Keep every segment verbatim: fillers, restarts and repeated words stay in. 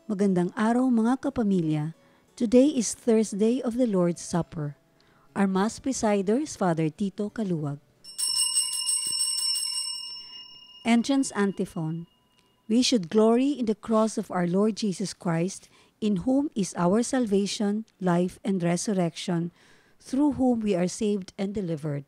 Magandang araw mga kapamilya. Today is Thursday of the Lord's Supper. Our Mass presider is Father Tito Caluag. Entrance Antiphon. We should glory in the cross of our Lord Jesus Christ, in whom is our salvation, life, and resurrection, through whom we are saved and delivered.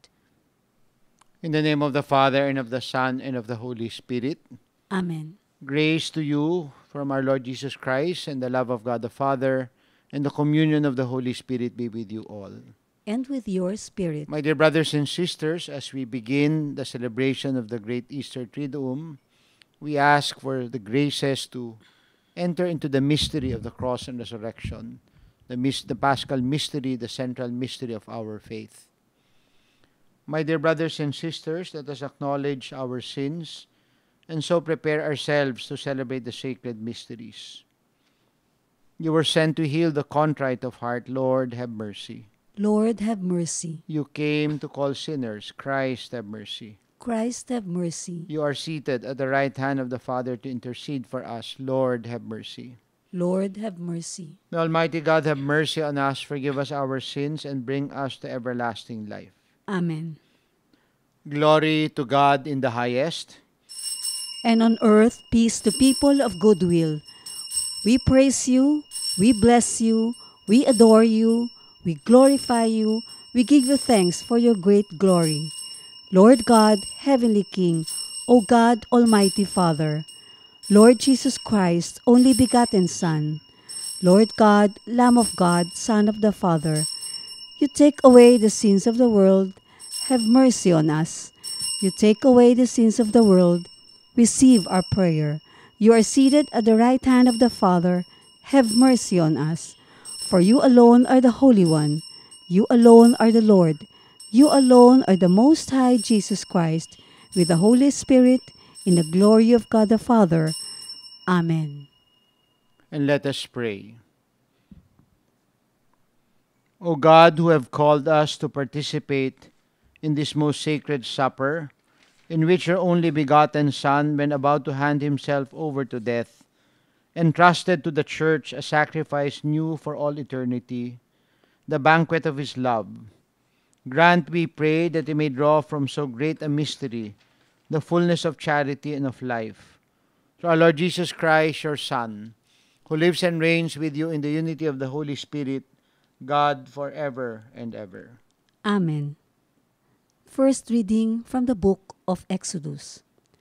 In the name of the Father, and of the Son, and of the Holy Spirit. Amen. Grace to you from our Lord Jesus Christ, and the love of God the Father, and the communion of the Holy Spirit be with you all. And with your spirit. My dear brothers and sisters, as we begin the celebration of the great Easter Triduum, we ask for the graces to enter into the mystery of the cross and resurrection, the, mis- the Paschal mystery, the central mystery of our faith. My dear brothers and sisters, let us acknowledge our sins and so prepare ourselves to celebrate the sacred mysteries. You were sent to heal the contrite of heart. Lord, have mercy. Lord, have mercy. You came to call sinners. Christ, have mercy. Christ, have mercy. You are seated at the right hand of the Father to intercede for us. Lord, have mercy. Lord, have mercy. May Almighty God have mercy on us, forgive us our sins, and bring us to everlasting life. Amen. Glory to God in the highest, and on earth peace to people of good will. We praise you, we bless you, we adore you, we glorify you, we give you thanks for your great glory. Lord God, Heavenly King, O God, Almighty Father, Lord Jesus Christ, only begotten Son, Lord God, Lamb of God, Son of the Father, you take away the sins of the world, have mercy on us. You take away the sins of the world, receive our prayer. You are seated at the right hand of the Father. Have mercy on us. For you alone are the Holy One. You alone are the Lord. You alone are the Most High Jesus Christ, with the Holy Spirit, in the glory of God the Father. Amen. And let us pray. O God, who have called us to participate in this most sacred supper, in which your only begotten Son, when about to hand himself over to death, entrusted to the Church a sacrifice new for all eternity, the banquet of his love. Grant, we pray, that he may draw from so great a mystery the fullness of charity and of life. Through our Lord Jesus Christ, your Son, who lives and reigns with you in the unity of the Holy Spirit, God, forever and ever. Amen. First reading from the book of Exodus.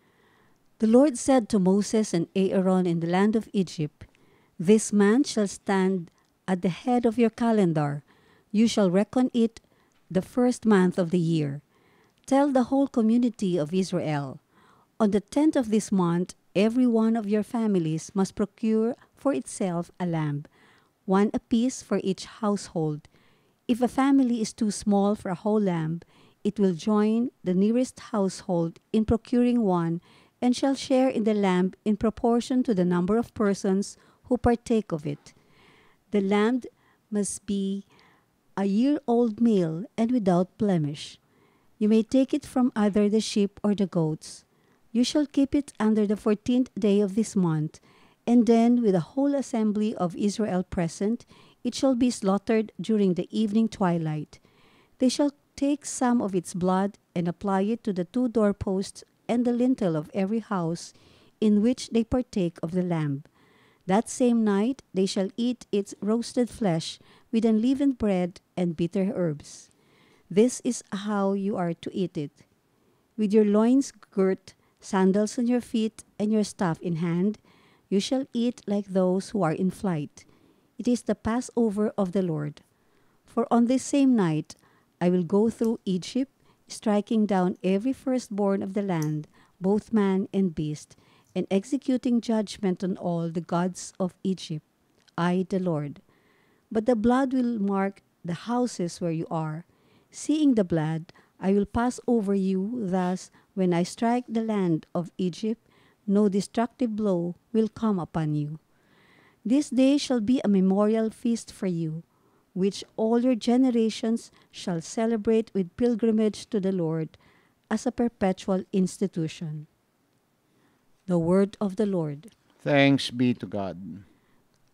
The Lord said to Moses and Aaron in the land of Egypt, This man shall stand at the head of your calendar. You shall reckon it the first month of the year. Tell the whole community of Israel, on the tenth of this month, every one of your families must procure for itself a lamb, one apiece for each household. If a family is too small for a whole lamb, it will join the nearest household in procuring one, and shall share in the lamb in proportion to the number of persons who partake of it. The lamb must be a year-old male and without blemish. You may take it from either the sheep or the goats. You shall keep it under the fourteenth day of this month, and then with the whole assembly of Israel present, it shall be slaughtered during the evening twilight. They shall take some of its blood and apply it to the two doorposts and the lintel of every house in which they partake of the lamb. That same night they shall eat its roasted flesh with unleavened bread and bitter herbs. This is how you are to eat it. With your loins girt, sandals on your feet, and your staff in hand, you shall eat like those who are in flight. It is the Passover of the Lord. For on this same night I will go through Egypt, striking down every firstborn of the land, both man and beast, and executing judgment on all the gods of Egypt. I, the Lord. But the blood will mark the houses where you are. Seeing the blood, I will pass over you. Thus, when I strike the land of Egypt, no destructive blow will come upon you. This day shall be a memorial feast for you, which all your generations shall celebrate with pilgrimage to the Lord as a perpetual institution. The word of the Lord. Thanks be to God.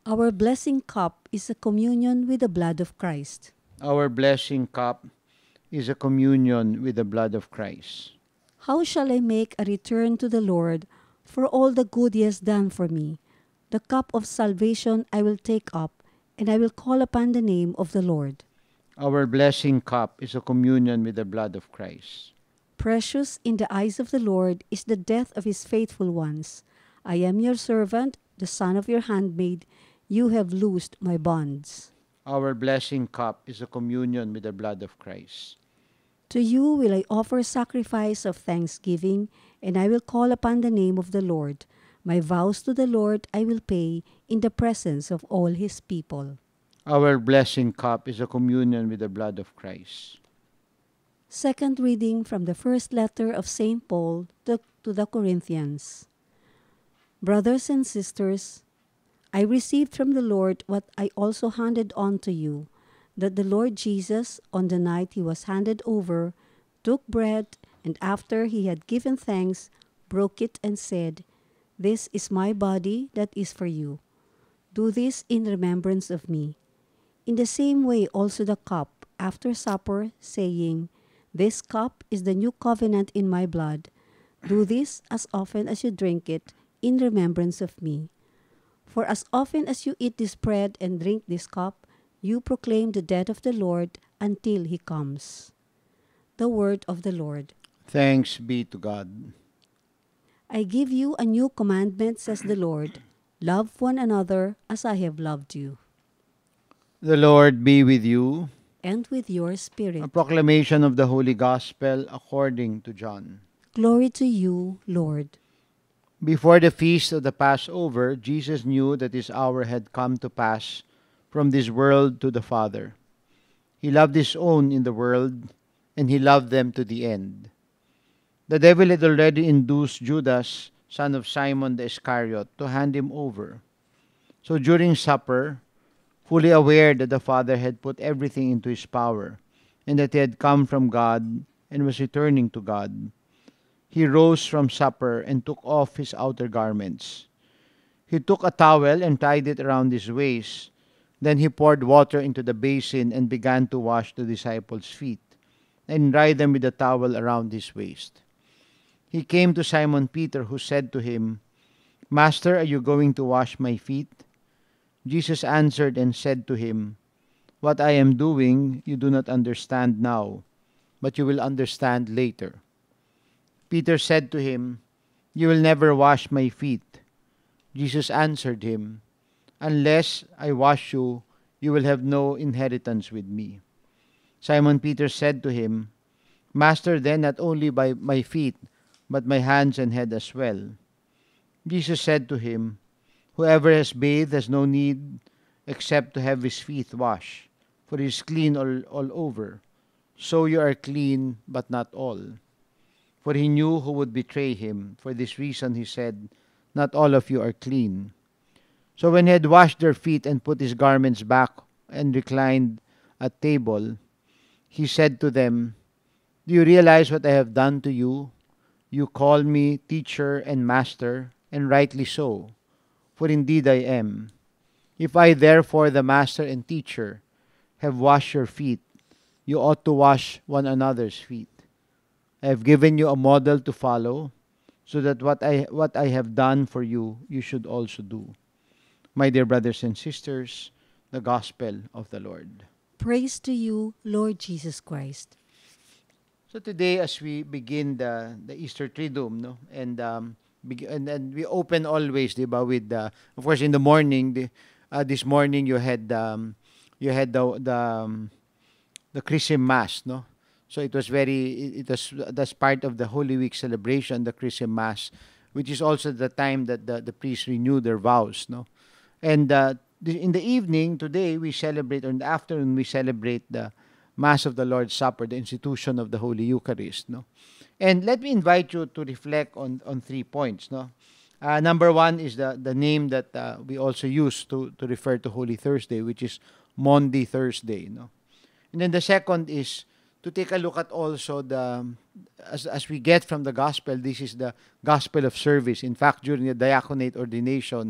Our blessing cup is a communion with the blood of Christ. Our blessing cup is a communion with the blood of Christ. How shall I make a return to the Lord for all the good he has done for me? The cup of salvation I will take up, and I will call upon the name of the Lord. Our blessing cup is a communion with the blood of Christ. Precious in the eyes of the Lord is the death of his faithful ones. I am your servant, the son of your handmaid. You have loosed my bonds. Our blessing cup is a communion with the blood of Christ. To you will I offer sacrifice of thanksgiving, and I will call upon the name of the Lord. My vows to the Lord I will pay in the presence of all his people. Our blessing cup is a communion with the blood of Christ. Second reading from the first letter of Saint Paul to, to the Corinthians. Brothers and sisters, I received from the Lord what I also handed on to you, that the Lord Jesus, on the night he was handed over, took bread, and after he had given thanks, broke it and said, "This is my body that is for you. Do this in remembrance of me." In the same way also the cup after supper, saying, "This cup is the new covenant in my blood. Do this as often as you drink it in remembrance of me. For as often as you eat this bread and drink this cup, you proclaim the death of the Lord until he comes." The word of the Lord. Thanks be to God. I give you a new commandment, says the Lord. Love one another as I have loved you. The Lord be with you. And with your A spirit. proclamation of the Holy Gospel according to John. Glory to you, Lord. Before the feast of the Passover, Jesus knew that his hour had come to pass from this world to the Father. He loved his own in the world, and he loved them to the end. The devil had already induced Judas, son of Simon the Iscariot, to hand him over. So during supper, fully aware that the Father had put everything into his power, and that he had come from God and was returning to God, he rose from supper and took off his outer garments. He took a towel and tied it around his waist. Then he poured water into the basin and began to wash the disciples' feet and dry them with the towel around his waist. He came to Simon Peter, who said to him, "Master, are you going to wash my feet?" Jesus answered and said to him, "What I am doing you do not understand now, but you will understand later." Peter said to him, "You will never wash my feet." Jesus answered him, "Unless I wash you, you will have no inheritance with me." Simon Peter said to him, "Master, then not only by my feet, but my hands and head as well." Jesus said to him, "Whoever has bathed has no need except to have his feet washed, for he is clean all, all over. So you are clean, but not all." For he knew who would betray him. For this reason he said, "Not all of you are clean." So when he had washed their feet and put his garments back and reclined at table, he said to them, "Do you realize what I have done to you? You call me teacher and master, and rightly so, for indeed I am. If I therefore, the master and teacher, have washed your feet, you ought to wash one another's feet. I have given you a model to follow, so that what I what I have done for you, you should also do." My dear brothers and sisters, the Gospel of the Lord. Praise to you, Lord Jesus Christ. So today, as we begin the the Easter Triduum, no, and um, beg- and, and we open always, diba, with uh, of course in the morning. The, uh, this morning you had um, you had the the um, the Chrism Mass, no. So it was very it, it was that's part of the Holy Week celebration, the Chrism Mass, which is also the time that the the priests renew their vows, no. And uh, the, in the evening today we celebrate, or in the afternoon we celebrate the Mass of the Lord's Supper, the institution of the Holy Eucharist, no? And let me invite you to reflect on, on three points, no? Uh, number one is the, the name that uh, we also use to, to refer to Holy Thursday, which is Maundy Thursday, no? And then the second is to take a look at also the, as, as we get from the Gospel, this is the Gospel of service. In fact, during the diaconate ordinations,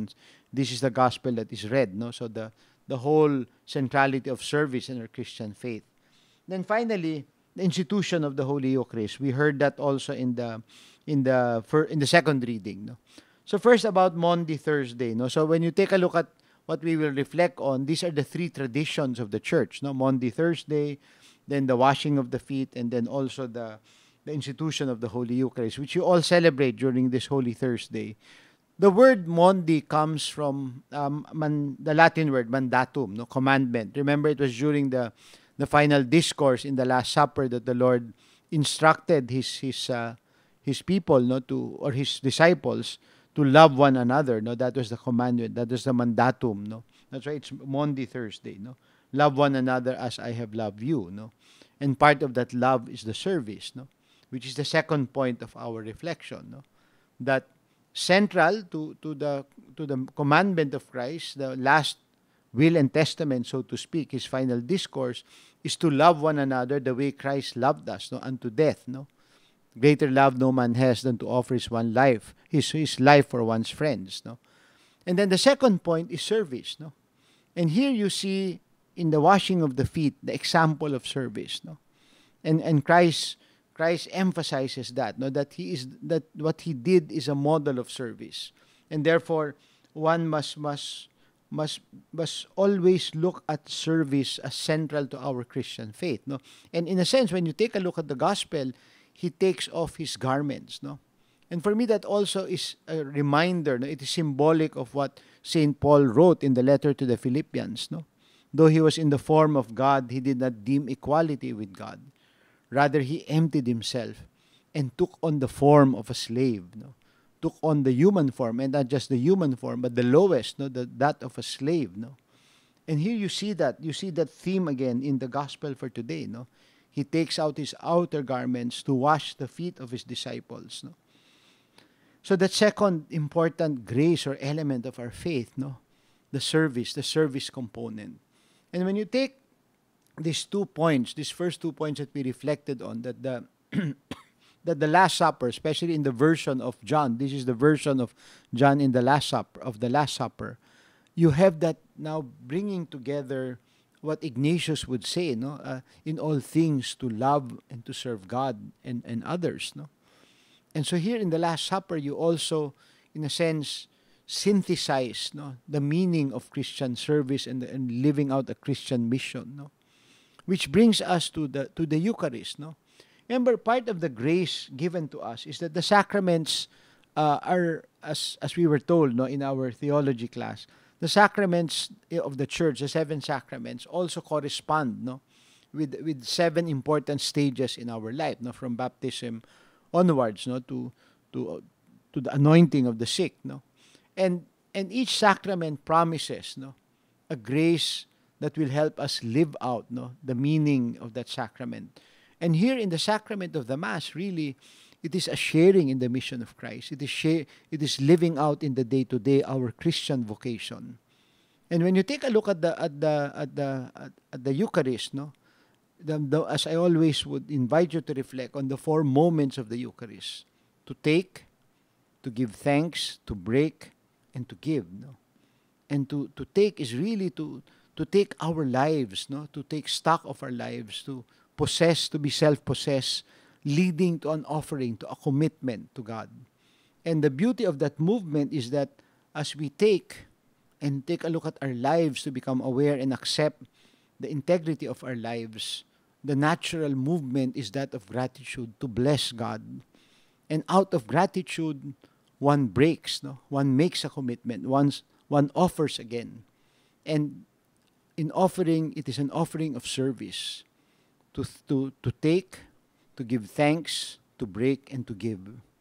this is the gospel that is read, no? So the the whole centrality of service in our Christian faith. Then finally, the institution of the Holy Eucharist. We heard that also in the in the fir- in the second reading, no? So first about Maundy Thursday, no? So when you take a look at what we will reflect on, these are the three traditions of the church, no? Maundy Thursday, then the washing of the feet, and then also the the institution of the Holy Eucharist, which you all celebrate during this Holy Thursday. The word Maundy comes from um, man, the Latin word mandatum, no, commandment. Remember, it was during the the final discourse in the Last Supper that the Lord instructed his his uh, his people, no, to or his disciples to love one another. No, that was the commandment. That was the mandatum. No, that's why it's Maundy Thursday. No, love one another as I have loved you. No, and part of that love is the service. No, which is the second point of our reflection. No, that central to to the to the commandment of Christ, the last will and testament, so to speak, his final discourse, is to love one another the way Christ loved us, no, unto death, no. Greater love no man has than to offer his one life, his his life for one's friends, no. And then the second point is service, no. And here you see in the washing of the feet the example of service, no. And and Christ Christ emphasizes that, no, that he is that what he did is a model of service, and therefore one must must must must always look at service as central to our Christian faith, no. And in a sense, when you take a look at the gospel, he takes off his garments, no. And for me, that also is a reminder, no. It is symbolic of what Saint Paul wrote in the letter to the Philippians, no. Though he was in the form of God, he did not deem equality with God. Rather, he emptied himself and took on the form of a slave, no? Took on the human form, and not just the human form, but the lowest, no? the, that of a slave. No? And here you see that. You see that theme again in the gospel for today. No? He takes out his outer garments to wash the feet of his disciples. No? So that second important grace or element of our faith, no? The service, the service component. And when you take these two points, these first two points that we reflected on, that the that the Last Supper, especially in the version of John, this is the version of John in the Last Supper of the Last Supper, you have that now bringing together what Ignatius would say, no, uh, in all things to love and to serve God and, and others, no. And so here in the Last Supper, you also, in a sense, synthesize, no, the meaning of Christian service and, and living out a Christian mission, no. Which brings us to the to the Eucharist, no? Remember, part of the grace given to us is that the sacraments uh, are, as as we were told, no, in our theology class, the sacraments of the church, the seven sacraments, also correspond, no, with with seven important stages in our life, no, from baptism onwards, no, to to to the anointing of the sick, no, and and each sacrament promises, no, a grace that will help us live out, no, the meaning of that sacrament. And here in the sacrament of the Mass, really, it is a sharing in the mission of Christ. It is share, it is living out in the day-to-day our Christian vocation. And when you take a look at the at the at the at, at the Eucharist, no, the, the, as I always would invite you to reflect on the four moments of the Eucharist: to take, to give thanks, to break, and to give. No, and to to take is really to to take our lives, no, to take stock of our lives, to possess, to be self-possessed, leading to an offering, to a commitment to God. And the beauty of that movement is that as we take and take a look at our lives to become aware and accept the integrity of our lives, the natural movement is that of gratitude, to bless God. And out of gratitude, one breaks, no? One makes a commitment, one's, one offers again. And in offering, it is an offering of service. To, to, to take, to give thanks, to break, and to give.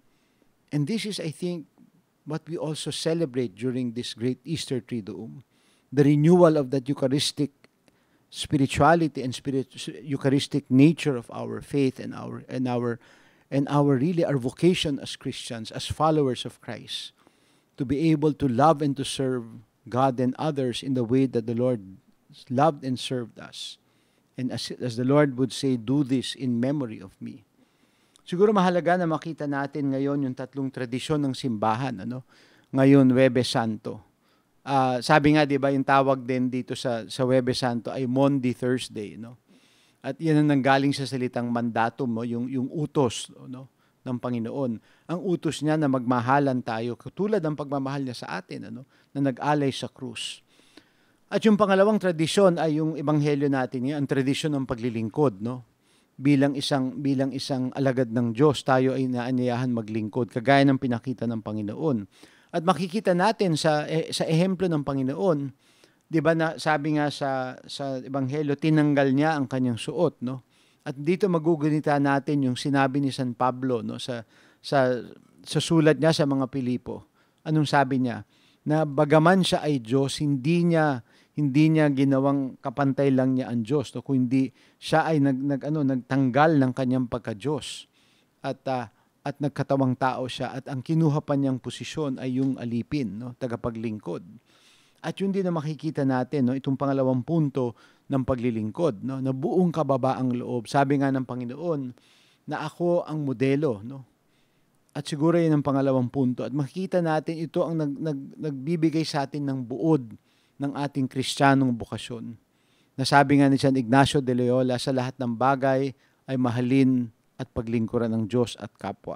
And this is, I think, what we also celebrate during this great Easter Triduum, the renewal of that Eucharistic spirituality and spirit, Eucharistic nature of our faith and our and our and our really our vocation as Christians, as followers of Christ, to be able to love and to serve God and others in the way that the Lord loved and served us. And as, as the Lord would say, do this in memory of me. Siguro mahalaga na makita natin ngayon yung tatlong tradisyon ng simbahan. Ano? Ngayon, Huwebes Santo. Uh, sabi nga, di ba, yung tawag din dito sa, sa Huwebes Santo ay Maundy Thursday, no? At yan ang nanggaling sa salitang mandatum, no? yung, yung utos, no? ng Panginoon. Ang utos niya na magmahalan tayo, katulad ng pagmamahal niya sa atin, ano? na nag-alay sa krus. At yung pangalawang tradisyon ay yung ebanghelyo natin, ang tradisyon ng paglilingkod, no? Bilang isang bilang isang alagad ng Diyos, tayo ay naanyayahan maglingkod kagaya ng pinakita ng Panginoon. At makikita natin sa eh, sa ehemplo ng Panginoon, 'di ba na sabi nga sa sa ebanghelyo, tinanggal niya ang kanyang suot, no? At dito magugunita natin yung sinabi ni San Pablo, no, sa sa sa sulat niya sa mga Pilipo. Anong sabi niya? Na bagaman siya ay Diyos, hindi niya hindi niya ginawang kapantay lang niya ang Diyos, no? Kundi siya ay nag, nag ano nagtanggal ng kanyang pagka-Diyos at uh, at nagkatawang tao siya, at ang kinuha pa niyang posisyon ay yung alipin, no, tagapaglingkod. At yun din na makikita natin, no, itong pangalawang punto ng paglilingkod, no, na buong kababaang loob. Sabi nga ng Panginoon na ako ang modelo, no. At siguro yun ang pangalawang punto. At makikita natin ito ang nag, nag, nagbibigay sa atin ng buod ng ating Kristiyanong bukasyon. Nasabi nga ni San Ignacio de Loyola, sa lahat ng bagay ay mahalin at paglingkuran ng Diyos at kapwa.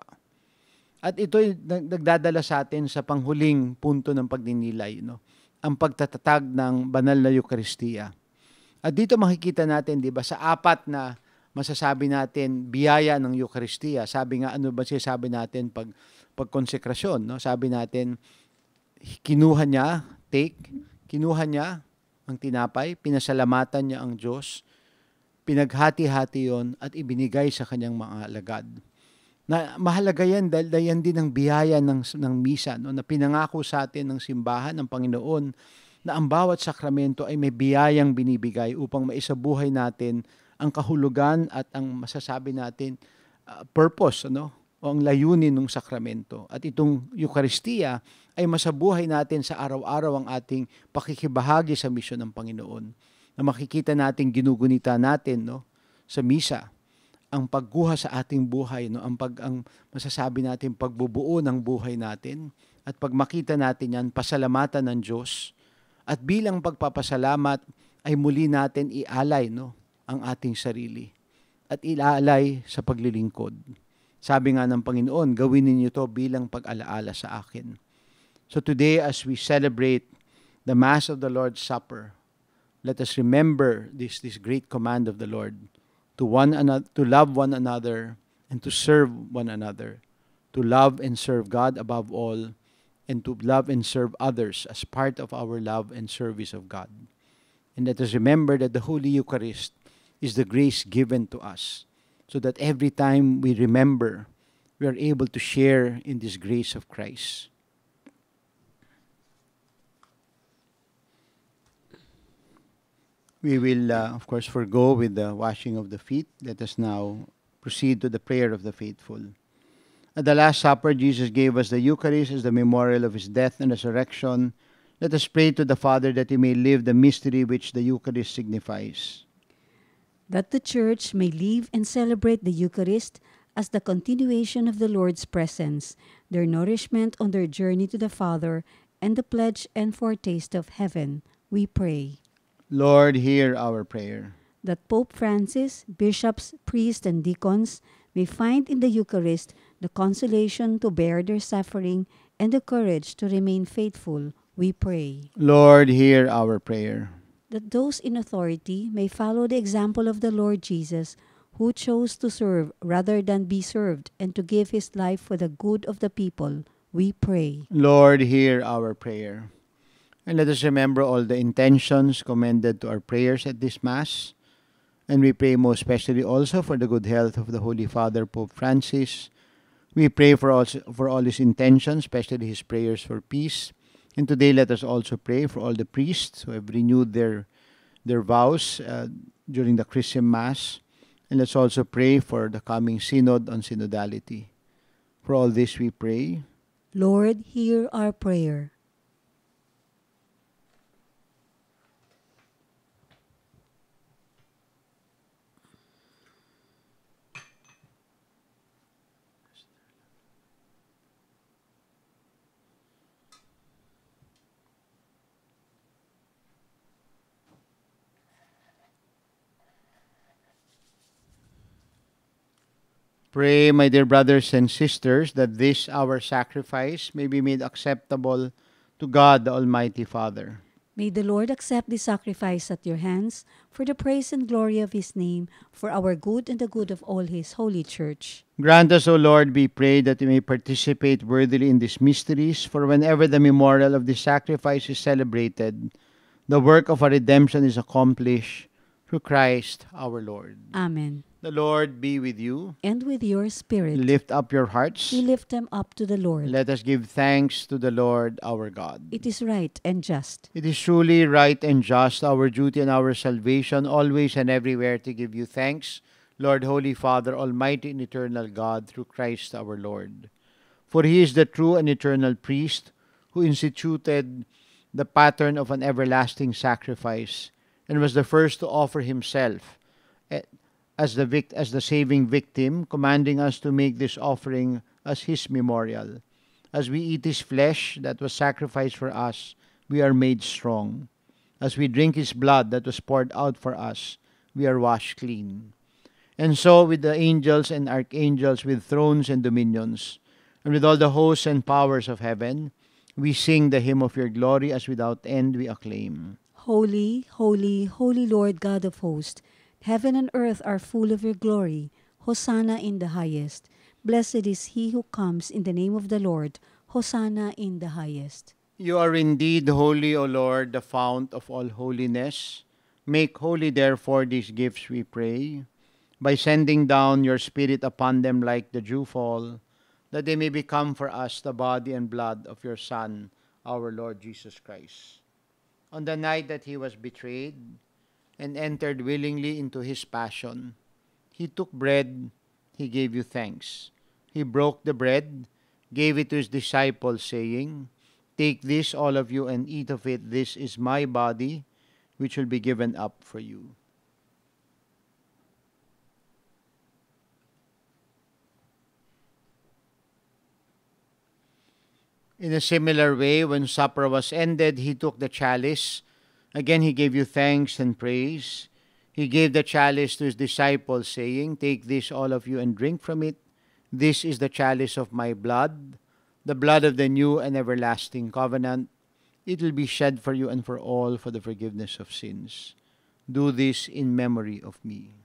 At ito ay nagdadala sa atin sa panghuling punto ng pagninilay, no? Ang pagtatatag ng banal na Eucharistia. At dito makikita natin, di ba, sa apat na masasabi natin biyaya ng Eucharistia. Sabi nga, ano ba siya sabi natin pag pagkonsekrasyon, no? Sabi natin, kinuha niya, take, kinuha niya ang tinapay, pinasalamatan niya ang Diyos, pinaghati-hati yon at ibinigay sa kanyang mga alagad. Na mahalaga yan dahil yan din ang biyaya ng, ng misa, no? Na pinangako sa atin ng simbahan ng Panginoon na ang bawat sakramento ay may biyayang binibigay upang maisabuhay natin ang kahulugan at ang masasabi natin uh, purpose, ano? O ang layunin ng sakramento. At itong Eucharistia ay masabuhay natin sa araw-araw ang ating pakikibahagi sa misyon ng Panginoon. Na makikita natin, ginugunita natin, no, sa misa, ang pagguha sa ating buhay, no, ang pag ang masasabi natin pagbubuo ng buhay natin, at pag makita natin yan, pasalamatan ng Diyos, at bilang pagpapasalamat ay muli natin ialay, no, ang ating sarili at ialay sa paglilingkod. Sabi nga ng Panginoon, gawin ninyo to bilang pag-alaala sa akin. So today, as we celebrate the Mass of the Lord's Supper, let us remember this, this great command of the Lord to one another, to love one another and to serve one another, to love and serve God above all, and to love and serve others as part of our love and service of God. And let us remember that the Holy Eucharist is the grace given to us, so that every time we remember, we are able to share in this grace of Christ. We will, uh, of course, forego with the washing of the feet. Let us now proceed to the prayer of the faithful. At the Last Supper, Jesus gave us the Eucharist as the memorial of His death and resurrection. Let us pray to the Father that He may live the mystery which the Eucharist signifies. That the Church may live and celebrate the Eucharist as the continuation of the Lord's presence, their nourishment on their journey to the Father, and the pledge and foretaste of heaven, we pray. Lord, hear our prayer. That Pope Francis, bishops, priests, and deacons may find in the Eucharist the consolation to bear their suffering and the courage to remain faithful, we pray. Lord, hear our prayer. That those in authority may follow the example of the Lord Jesus, who chose to serve rather than be served and to give His life for the good of the people, we pray. Lord, hear our prayer. And let us remember all the intentions commended to our prayers at this Mass. And we pray most especially also for the good health of the Holy Father, Pope Francis. We pray for all, for all his intentions, especially his prayers for peace. And today let us also pray for all the priests who have renewed their, their vows uh, during the Christian Mass. And let's also pray for the coming Synod on Synodality. For all this we pray. Lord, hear our prayer. Pray, my dear brothers and sisters, that this our sacrifice may be made acceptable to God the Almighty Father. May the Lord accept this sacrifice at your hands for the praise and glory of his name, for our good and the good of all his holy church. Grant us, O Lord, we pray, that we may participate worthily in these mysteries, for whenever the memorial of this sacrifice is celebrated, the work of our redemption is accomplished through Christ our Lord. Amen. The Lord be with you. And with your spirit, Lift up your hearts. we lift them up to the Lord. Let us give thanks to the Lord our God. It is right and just. It is truly right and just, our duty and our salvation, always and everywhere to give you thanks, Lord, Holy Father, Almighty and eternal God, through Christ our Lord. For he is the true and eternal priest who instituted the pattern of an everlasting sacrifice and was the first to offer himself as the vict- as the saving victim, commanding us to make this offering as his memorial. As we eat his flesh that was sacrificed for us, we are made strong. As we drink his blood that was poured out for us, we are washed clean. And so with the angels and archangels, with thrones and dominions, and with all the hosts and powers of heaven, we sing the hymn of your glory, as without end we acclaim. Holy, holy, holy Lord God of hosts, heaven and earth are full of your glory. Hosanna in the highest. Blessed is he who comes in the name of the Lord. Hosanna in the highest. You are indeed holy, O Lord, the fount of all holiness. Make holy, therefore, these gifts, we pray, by sending down your Spirit upon them like the dewfall, that they may become for us the body and blood of your Son, our Lord Jesus Christ. On the night that he was betrayed and entered willingly into his passion, he took bread, he gave you thanks. He broke the bread, gave it to his disciples, saying, "Take this, all of you, and eat of it. This is my body, which will be given up for you." In a similar way, when supper was ended, he took the chalice. Again he gave you thanks and praise. He gave the chalice to his disciples, saying, "Take this, all of you, and drink from it. This is the chalice of my blood, the blood of the new and everlasting covenant. It will be shed for you and for all for the forgiveness of sins. Do this in memory of me."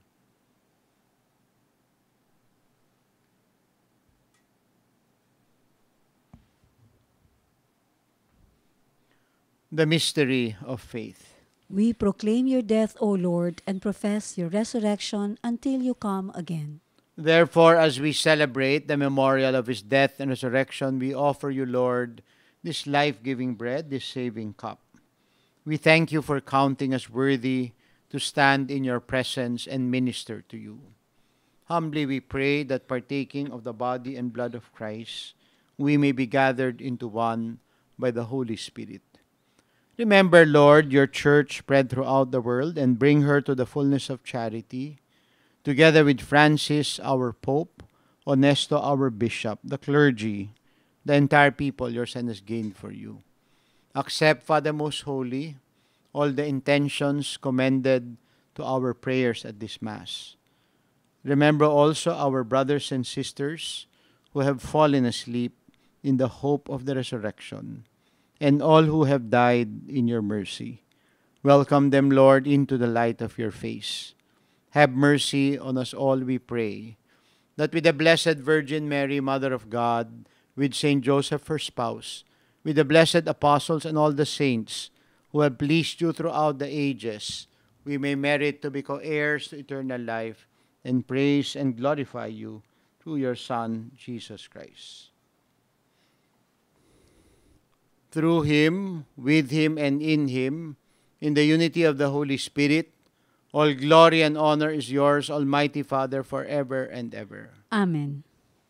The mystery of faith. We proclaim your death, O Lord, and profess your resurrection until you come again. Therefore, as we celebrate the memorial of his death and resurrection, we offer you, Lord, this life-giving bread, this saving cup. We thank you for counting us worthy to stand in your presence and minister to you. Humbly we pray that, partaking of the body and blood of Christ, we may be gathered into one by the Holy Spirit. Remember, Lord, your church spread throughout the world, and bring her to the fullness of charity, together with Francis, our Pope, Honesto, our Bishop, the clergy, the entire people your Son has gained for you. Accept, Father most holy, all the intentions commended to our prayers at this Mass. Remember also our brothers and sisters who have fallen asleep in the hope of the resurrection, and all who have died in your mercy. Welcome them, Lord, into the light of your face. Have mercy on us all, we pray, that with the Blessed Virgin Mary, Mother of God, with Saint Joseph, her spouse, with the blessed apostles and all the saints who have pleased you throughout the ages, we may merit to be co-heirs to eternal life and praise and glorify you through your Son, Jesus Christ. Through him, with him, and in him, in the unity of the Holy Spirit, all glory and honor is yours, Almighty Father, forever and ever. Amen.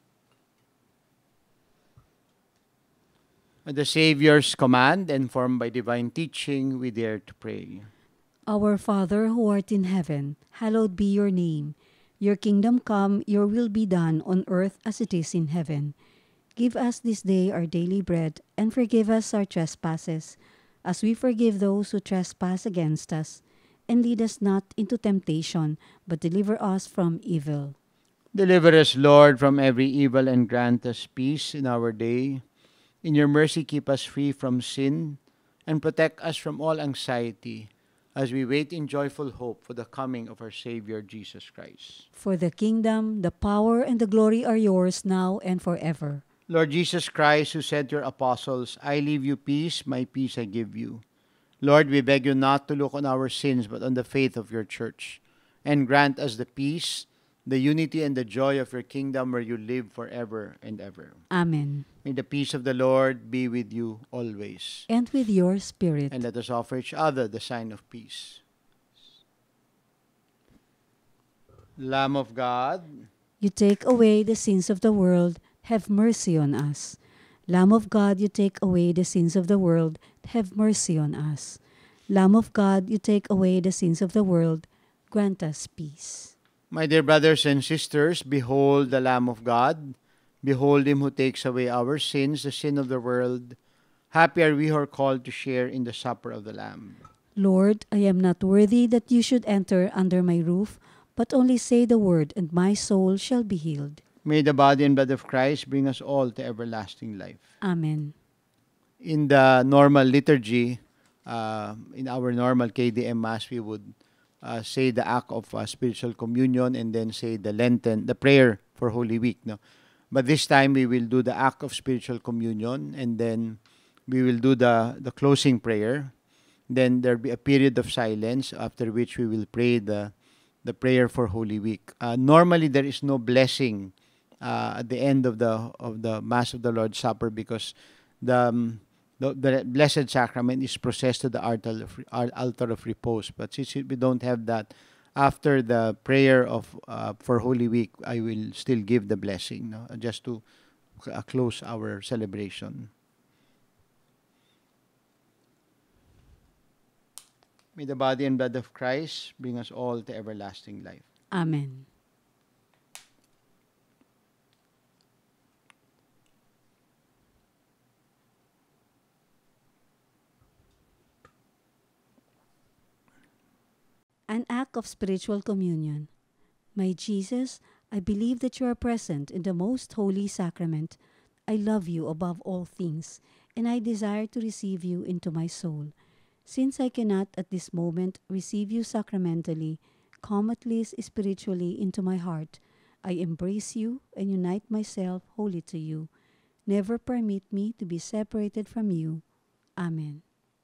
At the Savior's command, and formed by divine teaching, we dare to pray. Our Father who art in heaven, hallowed be your name. Your kingdom come, your will be done on earth as it is in heaven. Give us this day our daily bread, and forgive us our trespasses, as we forgive those who trespass against us. And lead us not into temptation, but deliver us from evil. Deliver us, Lord, from every evil and grant us peace in our day. In your mercy, keep us free from sin and protect us from all anxiety as we wait in joyful hope for the coming of our Savior, Jesus Christ. For the kingdom, the power, and the glory are yours now and forever. Lord Jesus Christ, who said to your apostles, I leave you peace, my peace I give you. Lord, we beg you not to look on our sins, but on the faith of your church, and grant us the peace, the unity, and the joy of your kingdom where you live forever and ever. Amen. May the peace of the Lord be with you always. And with your spirit. And let us offer each other the sign of peace. Lamb of God, you take away the sins of the world, have mercy on us. Lamb of God, you take away the sins of the world, have mercy on us. Lamb of God, you take away the sins of the world, grant us peace. My dear brothers and sisters, behold the Lamb of God. Behold him who takes away our sins, the sin of the world. Happy are we who are called to share in the supper of the Lamb. Lord, I am not worthy that you should enter under my roof, but only say the word, and my soul shall be healed. May the body and blood of Christ bring us all to everlasting life. Amen. In the normal liturgy, uh, in our normal K D M Mass, we would uh, say the act of uh, spiritual communion and then say the Lenten, the prayer for Holy Week. No? But this time we will do the act of spiritual communion, and then we will do the, the closing prayer. Then there will be a period of silence, after which we will pray the, the prayer for Holy Week. Uh, normally there is no blessing uh, at the end of the of the Mass of the Lord's Supper, because the, um, the, the Blessed Sacrament is processed to the altar of, altar of repose. But since we don't have that, after the prayer of uh, for Holy Week, I will still give the blessing, no? Just to uh, close our celebration. May the body and blood of Christ bring us all to everlasting life. Amen. An act of spiritual communion. My Jesus, I believe that you are present in the most holy sacrament. I love you above all things, and I desire to receive you into my soul. Since I cannot at this moment receive you sacramentally, come at least spiritually into my heart. I embrace you and unite myself wholly to you. Never permit me to be separated from you. Amen.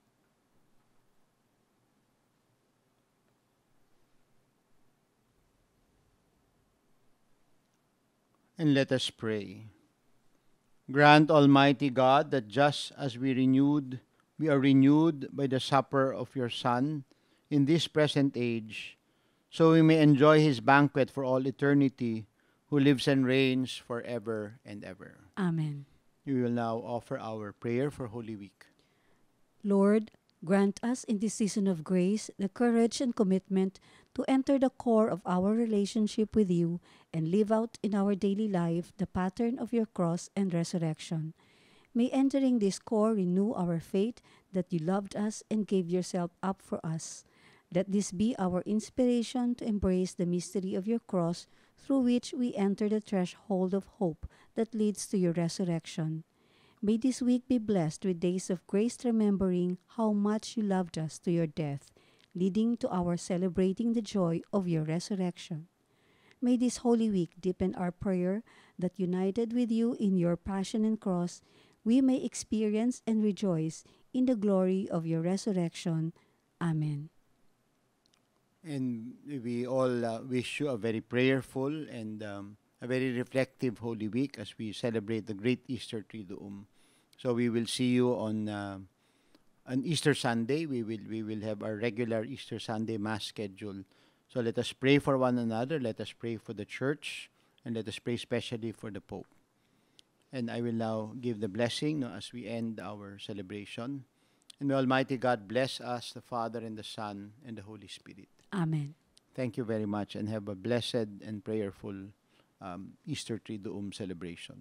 And let us pray. Grant, Almighty God, that just as we renewed, we are renewed by the supper of your Son in this present age, so we may enjoy his banquet for all eternity, who lives and reigns forever and ever. Amen. We will now offer our prayer for Holy Week. Lord, grant us in this season of grace the courage and commitment to enter the core of our relationship with you and live out in our daily life the pattern of your cross and resurrection. May entering this core renew our faith that you loved us and gave yourself up for us. Let this be our inspiration to embrace the mystery of your cross, through which we enter the threshold of hope that leads to your resurrection. May this week be blessed with days of grace, remembering how much you loved us to your death, leading to our celebrating the joy of your resurrection. May this Holy Week deepen our prayer that, united with you in your passion and cross, we may experience and rejoice in the glory of your resurrection. Amen. And we all uh, wish you a very prayerful and um, a very reflective Holy Week as we celebrate the great Easter Triduum. So we will see you on uh, on Easter Sunday. We will we will have our regular Easter Sunday Mass schedule. So let us pray for one another. Let us pray for the Church, and let us pray especially for the Pope. And I will now give the blessing, no, as we end our celebration. And may Almighty God bless us, the Father and the Son and the Holy Spirit. Amen. Thank you very much, and have a blessed and prayerful um, Easter Triduum celebration.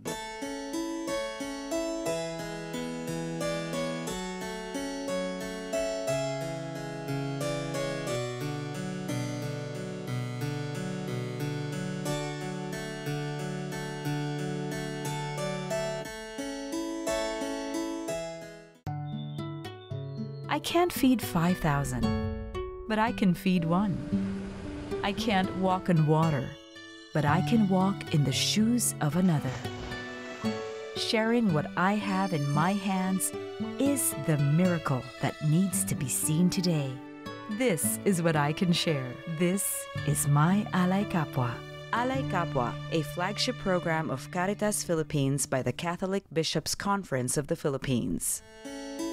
I can't feed five thousand, but I can feed one. I can't walk on water, but I can walk in the shoes of another. Sharing what I have in my hands is the miracle that needs to be seen today. This is what I can share. This is my Alay Kapwa. Alay Kapwa, a flagship program of Caritas Philippines by the Catholic Bishops' Conference of the Philippines.